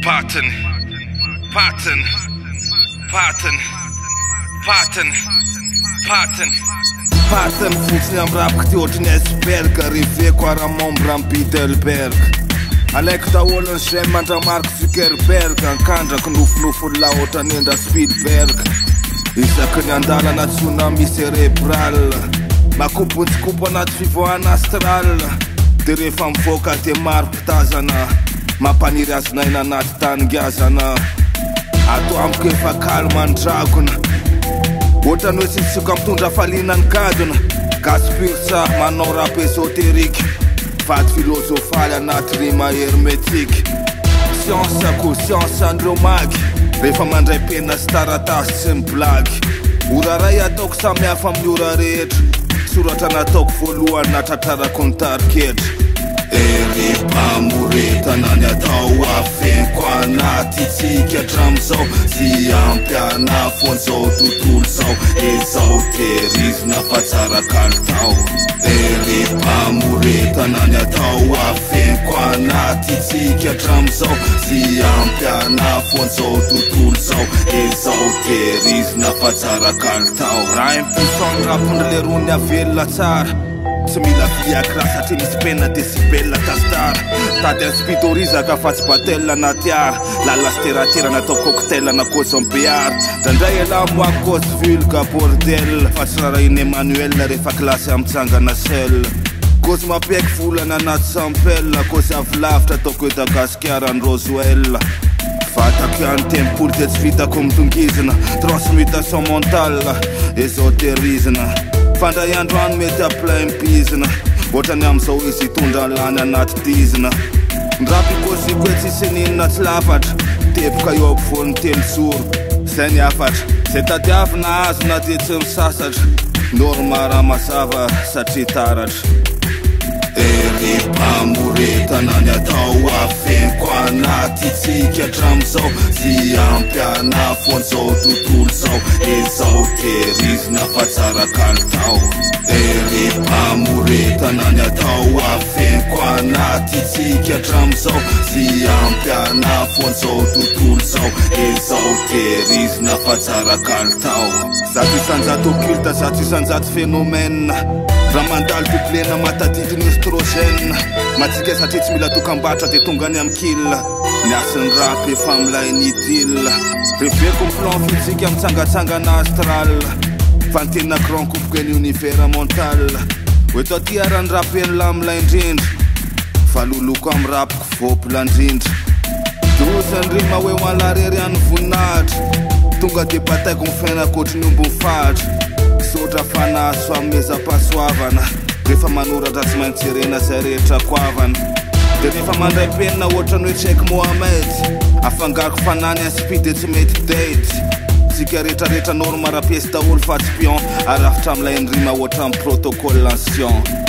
Pattern, pattern, pattern, pattern, pattern. Pattern fotsiny am rap ty ohatriny iceberg reveko aramombra am Bidelberg alaiko daholo ny zay mandramariko Zuckerberg ankandrako nofonofony la ohatrany endra Spielberg isaky ny andalana tsunami cérébral makopontsikopo anaty fivoahana astral de rehefa mivoaka de maro mpitazana mampaniry azinaina anaty taningazana ato amiko efa kalma ny dragona ohatrany hoe tsisitsika mitondra falina ny gadona gaspursa manao rap ésotérique vady filosofaly anaty rima hermétique science ako science andreo magy rehefa mandray penina sy taratasy sy miblagy ora ray ataoko samy hafa amin'ny ora rehetra soratra nataoko voalohany natratrarako ny tariketra ery mpamoretana ny atao afenko anaty tsika hatramizao sy ampiana fon'izao tontolo zao ezao tehirizina fa tsara kalitao ery mpamoretana ny atao afenko anaty tsika hatramizao sy ampiana fon'izao tontolo zao ezao tehirizina fa tsara kalitao raha impuissant rapondry le rony avelona tsara tsy mila fiakra satria misy penina decibel tastara tady inspidorizaka fa tsy batel anatyara lalasteratera natao cocktail nakozy mbeara drandray ala moakozy vulga bordel fa tsy rara iny Emmanuel rehefa klasy amitsangana sel kozy mampieky volana anaty sampel kozy avilavitra ataoko edagasikara ny Roswell fatako ihany tempoly de tsy vitako mitongizina transmutation mentale ésotérisina fandray androany mety aplaim-pizina ohatrany am'izao izy hitondra lany anaty dizina ndrapy koziko hoe tsisy ninona tsy lafatra tepoka eo ampovoany telozoro zay ny afatra zay tadiavina azo na de tsy misasatra normara mazava satria taratra ery mpamoretana ny atao afenko anaty tsika hatramizao sy ampiana fon'izao tontolo zao ezao tehirizina fa tsara kalitao ery mpamoretana ny atao afenko anaty tsika hatramizao sy ampiana fon'izao tontolo zao ezao tehirizina fa tsara kalitao zato isanjato occulte zato isanjato phénomène raha mandalo duplena matadidiny estrogène matsika satria tsy mila tokambatra de tonga any amkilla ny asin'ny rap efa milay ny idille reveko ny plan fitsika mitsangatsangana astral fa ny tena grand coupe ny univers mental hoe to aty ara ny rap eny la milay indrindra fa loloko amy rapiko vopila indrindra dozany rima hoe hoalarery any voninahitra tonga de bataiko ny fiainakotry ny ombo fahatra sotra fanaso ameza-pasoavana rehefa manoratra tsy maintsy jerena zay rehetra koavana de rehefa mandray penina ohatrany hoe Cheikh Mohamed afangariko fanany inspide tsy mety date tsika rehetrarehetra norma rapiesy daholo fa tsy pion arafitra amilay ny rima ohatrany protocole ancien